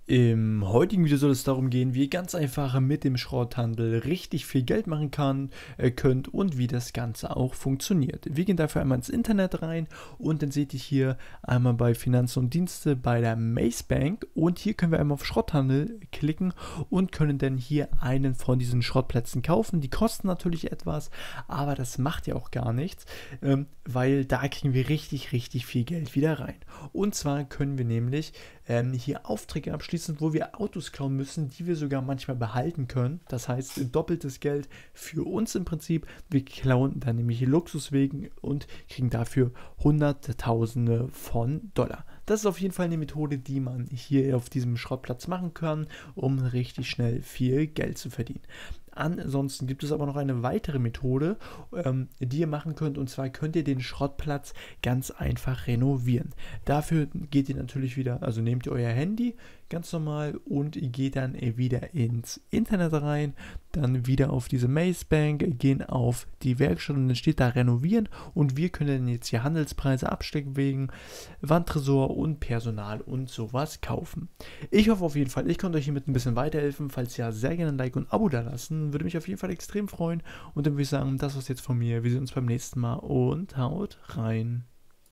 Im heutigen Video soll es darum gehen, wie ihr ganz einfach mit dem Schrotthandel richtig viel Geld machen könnt und wie das Ganze auch funktioniert. Wir gehen dafür einmal ins Internet rein und dann seht ihr hier einmal bei Finanzen und Dienste bei der Mace Bank und hier können wir einmal auf Schrotthandel klicken und können dann hier einen von diesen Schrottplätzen kaufen. Die kosten natürlich etwas, aber das macht ja auch gar nichts, weil da kriegen wir richtig viel Geld wieder rein. Und zwar können wir nämlich hier Aufträge abschließen, wo wir Autos klauen müssen, die wir sogar manchmal behalten können. Das heißt, doppeltes Geld für uns im Prinzip. Wir klauen dann nämlich Luxuswegen und kriegen dafür Hunderte, Tausende von Dollar. Das ist auf jeden Fall eine Methode, die man hier auf diesem Schrottplatz machen kann, um richtig schnell viel Geld zu verdienen. Ansonsten gibt es aber noch eine weitere Methode, die ihr machen könnt, und zwar könnt ihr den Schrottplatz ganz einfach renovieren. Dafür geht ihr natürlich wieder, also nehmt ihr euer Handy ganz normal und ihr geht dann wieder ins Internet rein, dann wieder auf diese Mace Bank, gehen auf die Werkstatt und dann steht da renovieren und wir können dann jetzt hier Handelspreise, Absteckwegen, Wandtresor und Personal und sowas kaufen. Ich hoffe auf jeden Fall, ich konnte euch hiermit ein bisschen weiterhelfen. Falls ja, sehr gerne ein Like und ein Abo da lassen. Würde mich auf jeden Fall extrem freuen. Und dann würde ich sagen, das war's jetzt von mir. Wir sehen uns beim nächsten Mal und haut rein.